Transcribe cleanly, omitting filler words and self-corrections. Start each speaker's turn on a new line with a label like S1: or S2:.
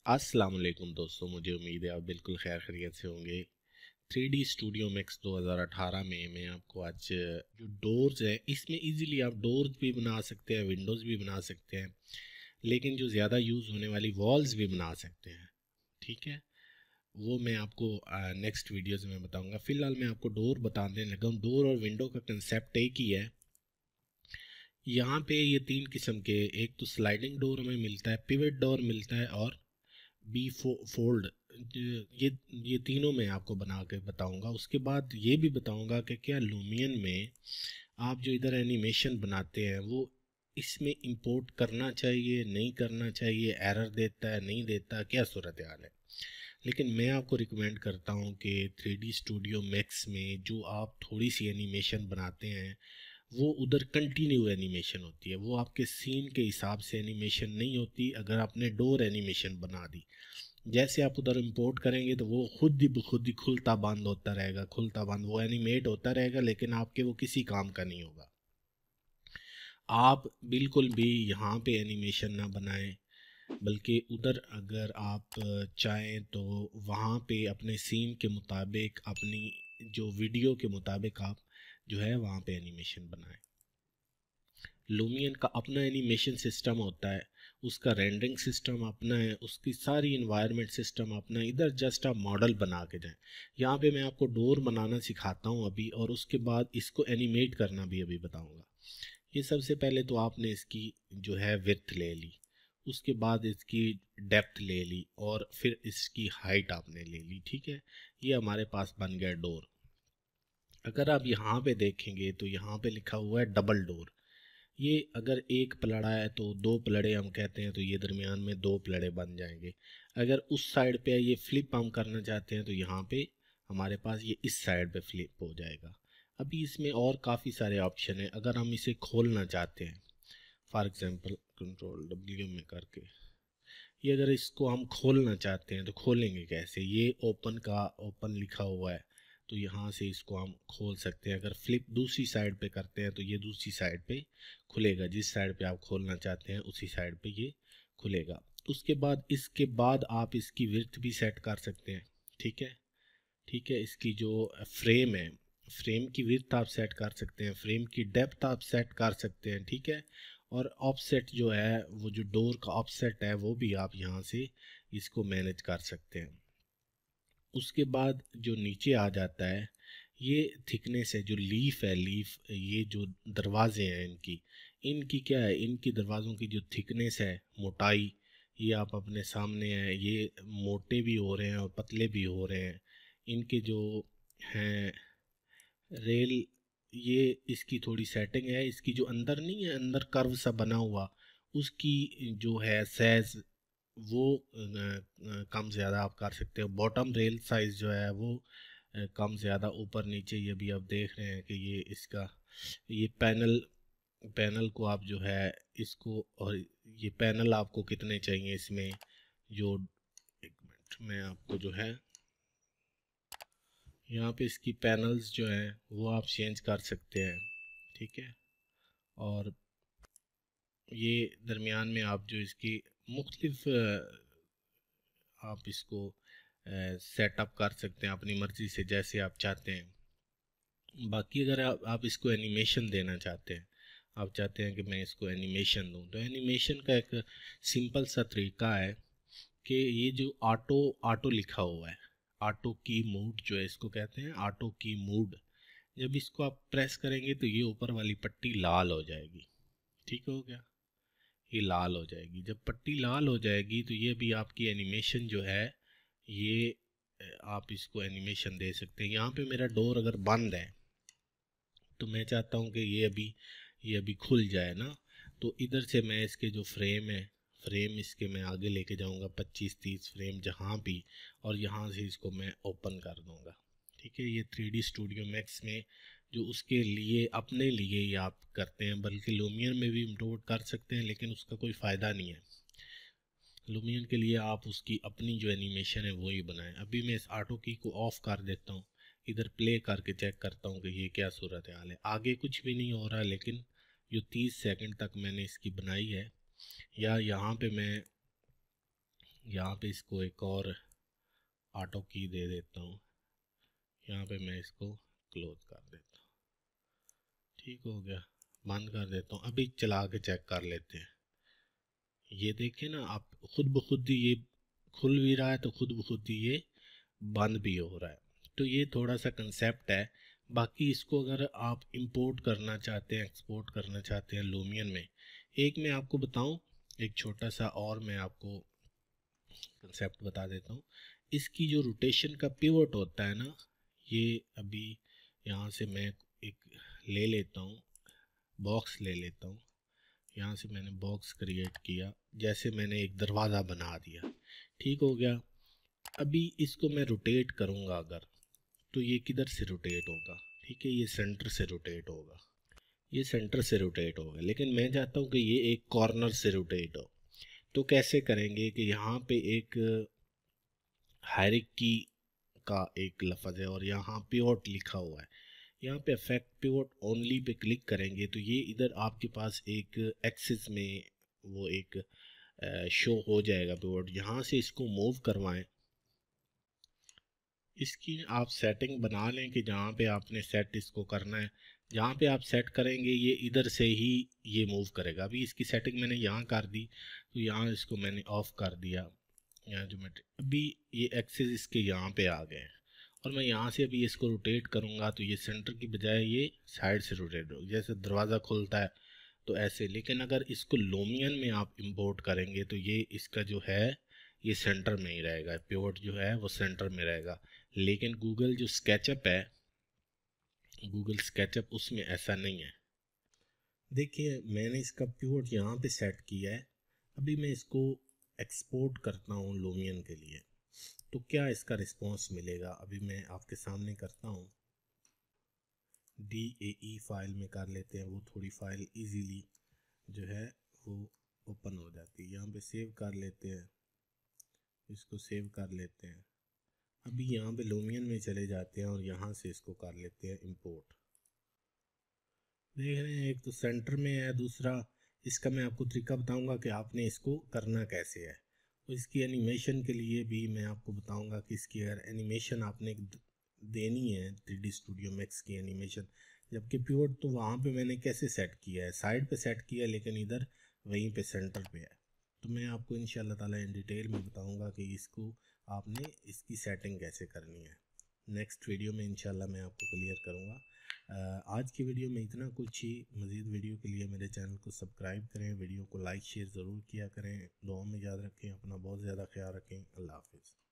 S1: अस्सलाम वालेकुम दोस्तों, मुझे उम्मीद है आप बिल्कुल खैर खैरियत से होंगे। 3D स्टूडियो मैक्स 2018 में मैं आपको आज जो डोर्स है इसमें इजीली आप डोर्स भी बना सकते हैं, विंडोज़ भी बना सकते हैं, लेकिन जो ज़्यादा यूज़ होने वाली वॉल्स भी बना सकते हैं। ठीक है, वो मैं आपको नेक्स्ट वीडियोज़ में बताऊंगा। फ़िलहाल मैं आपको डोर बताने लगा हूँ। डोर और विंडो का कंसेप्ट एक ही है। यहाँ पे ये तीन किस्म के, एक तो स्लाइडिंग डोर हमें मिलता है, पिवट डोर मिलता है, और फोल्ड। ये तीनों मैं आपको बना के बताऊंगा। उसके बाद ये भी बताऊंगा कि क्या लूमियन में आप जो इधर एनिमेशन बनाते हैं वो इसमें इंपोर्ट करना चाहिए, नहीं करना चाहिए, एरर देता है, नहीं देता, क्या सूरत हाल है। लेकिन मैं आपको रिकमेंड करता हूँ कि 3D स्टूडियो मैक्स में जो आप थोड़ी सी एनिमेशन बनाते हैं वो उधर कंटिन्यू एनिमेशन होती है, वो आपके सीन के हिसाब से एनिमेशन नहीं होती। अगर आपने डोर एनिमेशन बना दी, जैसे आप उधर इंपोर्ट करेंगे तो वो खुद ही खुलता बंद होता रहेगा, खुलता बंद, वो एनिमेट होता रहेगा, लेकिन आपके वो किसी काम का नहीं होगा। आप बिल्कुल भी यहाँ पे एनिमेशन ना बनाएं, बल्कि उधर अगर आप चाहें तो वहाँ पे अपने सीन के मुताबिक, अपनी जो वीडियो के मुताबिक आप जो है वहाँ पे एनिमेशन बनाएं। लूमियन का अपना एनिमेशन सिस्टम होता है, उसका रेंडरिंग सिस्टम अपना है, उसकी सारी इन्वायरमेंट सिस्टम अपना है। इधर जस्ट आप मॉडल बना के जाएं। यहाँ पे मैं आपको डोर बनाना सिखाता हूँ अभी, और उसके बाद इसको एनिमेट करना भी अभी बताऊँगा। ये सबसे पहले तो आपने इसकी जो है विड्थ ले ली, उसके बाद इसकी डेप्थ ले ली, और फिर इसकी हाइट आपने ले ली। ठीक है, ये हमारे पास बन गया डोर। अगर आप यहाँ पे देखेंगे तो यहाँ पे लिखा हुआ है डबल डोर। ये अगर एक पलड़ा है तो दो पलड़े हम कहते हैं, तो ये दरमियान में दो पलड़े बन जाएंगे। अगर उस साइड पे ये फ्लिप हम करना चाहते हैं तो यहाँ पे हमारे पास ये इस साइड पे फ्लिप हो जाएगा। अभी इसमें और काफ़ी सारे ऑप्शन है। अगर हम इसे खोलना चाहते हैं, फॉर एग्जांपल कंट्रोल डब्ल्यू में करके, ये अगर इसको हम खोलना चाहते हैं तो खोलेंगे कैसे? ये ओपन का ओपन लिखा हुआ है, तो यहाँ से इसको हम खोल सकते हैं। अगर फ्लिप दूसरी साइड पे करते हैं तो ये दूसरी साइड पे खुलेगा, जिस साइड पे आप खोलना चाहते हैं उसी साइड पे ये खुलेगा। उसके बाद इसके बाद आप इसकी विड्थ भी सेट कर सकते हैं। ठीक है, ठीक है, इसकी जो फ्रेम है, फ्रेम की विड्थ आप सेट कर सकते हैं, फ्रेम की डेप्थ आप सेट कर सकते हैं। ठीक है, और ऑफसेट जो है, वो जो डोर का ऑफसेट है, वो भी आप यहाँ से इसको मैनेज कर सकते हैं। उसके बाद जो नीचे आ जाता है, ये थिकनेस है, जो लीफ है, लीफ, ये जो दरवाजे हैं इनकी, इनकी क्या है, इनकी दरवाज़ों की जो थिकनेस है, मोटाई, ये आप अपने सामने है। ये मोटे भी हो रहे हैं और पतले भी हो रहे हैं। इनके जो हैं रेल, ये इसकी थोड़ी सेटिंग है। इसकी जो अंदर नहीं है, अंदर कर्व सा बना हुआ, उसकी जो है साइज, वो कम ज़्यादा आप कर सकते हो। बॉटम रेल साइज़ जो है वो कम ज़्यादा, ऊपर नीचे, ये भी आप देख रहे हैं कि ये इसका, ये पैनल, पैनल को आप जो है इसको, और ये पैनल आपको कितने चाहिए इसमें, जो, एक मिनट, मैं आपको जो है यहाँ पे इसकी पैनल्स जो हैं वो आप चेंज कर सकते हैं। ठीक है, और ये दरमियान में आप जो इसकी मुख्तलिफ आप इसको सेटअप कर सकते हैं अपनी मर्ज़ी से, जैसे आप चाहते हैं। बाकी अगर आप इसको एनिमेशन देना चाहते हैं, आप चाहते हैं कि मैं इसको एनिमेशन दूं, तो एनिमेशन का एक सिंपल सा तरीका है कि ये जो ऑटो ऑटो लिखा हुआ है, ऑटो की मूड जो है, इसको कहते हैं ऑटो की मूड। जब इसको आप प्रेस करेंगे तो ये ऊपर वाली पट्टी लाल हो जाएगी। ठीक हो गया, ये लाल हो जाएगी। जब पट्टी लाल हो जाएगी तो ये भी आपकी एनिमेशन जो है, ये आप इसको एनिमेशन दे सकते हैं। यहाँ पे मेरा डोर अगर बंद है तो मैं चाहता हूँ कि ये अभी खुल जाए ना, तो इधर से मैं इसके जो फ्रेम है, फ्रेम इसके मैं आगे लेके जाऊँगा 25-30 फ्रेम जहाँ भी, और यहाँ से इसको मैं ओपन कर दूँगा। ठीक है, ये 3D स्टूडियो मैक्स में जो उसके लिए, अपने लिए ही आप करते हैं, बल्कि लूमियन में भी इम्पोर्ट कर सकते हैं, लेकिन उसका कोई फ़ायदा नहीं है। लूमियन के लिए आप उसकी अपनी जो एनिमेशन है वही बनाएं। अभी मैं इस ऑटो की को ऑफ कर देता हूँ, इधर प्ले करके चेक करता हूँ कि ये क्या सूरत हाल है। आगे कुछ भी नहीं हो रहा, लेकिन जो 30 सेकंड तक मैंने इसकी बनाई है, या यहाँ पे मैं यहाँ पे इसको एक और ऑटो की दे देता हूँ, यहाँ पे मैं इसको क्लोज कर देता हूँ। ठीक हो गया, बंद कर देता हूँ। अभी चला के चेक कर लेते हैं। ये देखिए ना आप, खुद ब खुद ही ये खुल भी रहा है तो खुद ब खुद ही ये बंद भी हो रहा है। तो ये थोड़ा सा कंसेप्ट है। बाकी इसको अगर आप इंपोर्ट करना चाहते हैं, एक्सपोर्ट करना चाहते हैं लूमियन में, एक मैं आपको बताऊं, एक छोटा सा और मैं आपको कंसेप्ट बता देता हूँ। इसकी जो रोटेशन का पिवट होता है ना, ये अभी यहाँ से मैं एक ले लेता हूँ, बॉक्स ले लेता हूँ। यहाँ से मैंने बॉक्स क्रिएट किया, जैसे मैंने एक दरवाज़ा बना दिया। ठीक हो गया। अभी इसको मैं रोटेट करूँगा अगर, तो ये किधर से रोटेट होगा? ठीक है, ये सेंटर से रोटेट होगा, ये सेंटर से रोटेट होगा। लेकिन मैं चाहता हूँ कि ये एक कॉर्नर से रोटेट हो। तो कैसे करेंगे कि यहाँ पे एक हायरार्की का एक लफ्ज़ है और यहाँ पिवट लिखा हुआ है। यहाँ पे अफेक्ट पिवट ओनली पे क्लिक करेंगे तो ये इधर आपके पास एक एक्सिस में वो एक शो हो जाएगा पिवट। यहाँ से इसको मूव करवाएं, इसकी आप सेटिंग बना लें कि जहाँ पे आपने सेट इसको करना है, जहाँ पे आप सेट करेंगे ये इधर से ही ये मूव करेगा। अभी इसकी सेटिंग मैंने यहाँ कर दी, तो यहाँ इसको मैंने ऑफ कर दिया। यहाँ जो मैं अभी ये एक्सिस इसके यहाँ पे आ गए हैं और मैं यहाँ से अभी इसको रोटेट करूँगा तो ये सेंटर की बजाय ये साइड से रोटेट होगा, जैसे दरवाज़ा खुलता है तो ऐसे। लेकिन अगर इसको लूमियन में आप इंपोर्ट करेंगे तो ये इसका जो है ये सेंटर में ही रहेगा, पिवट जो है वो सेंटर में रहेगा। लेकिन गूगल जो स्केचअप है, गूगल स्केचअप, उसमें ऐसा नहीं है। देखिए मैंने इसका पिवट यहाँ पे सेट किया है। अभी मैं इसको एक्सपोर्ट करता हूँ लूमियन के लिए, तो क्या इसका रिस्पॉन्स मिलेगा अभी मैं आपके सामने करता हूँ। DAE फाइल में कर लेते हैं, वो थोड़ी फाइल इजीली जो है वो ओपन हो जाती है। यहाँ पे सेव कर लेते हैं, इसको सेव कर लेते हैं। अभी यहाँ पे लूमियन में चले जाते हैं और यहाँ से इसको कर लेते हैं इंपोर्ट। देख रहे हैं, एक तो सेंटर में है, दूसरा इसका मैं आपको तरीका बताऊंगा कि आपने इसको करना कैसे है। तो इसकी एनिमेशन के लिए भी मैं आपको बताऊंगा कि इसकी अगर एनिमेशन आपने देनी है 3D स्टूडियो मैक्स की एनिमेशन, जबकि पिवट तो वहाँ पे मैंने कैसे सेट किया है, साइड पे सेट किया है, लेकिन इधर वहीं पे सेंटर पे है। तो मैं आपको इंशाल्लाह ताला इन डिटेल में बताऊंगा कि इसको आपने इसकी सेटिंग कैसे करनी है। नेक्स्ट वीडियो में इंशाल्लाह मैं आपको क्लियर करूँगा। आज की वीडियो में इतना कुछ ही। मज़ीद वीडियो के लिए मेरे चैनल को सब्सक्राइब करें, वीडियो को लाइक शेयर ज़रूर किया करें। दुआ में याद रखें, अपना बहुत ज़्यादा ख्याल रखें। अल्लाह हाफ़िज़।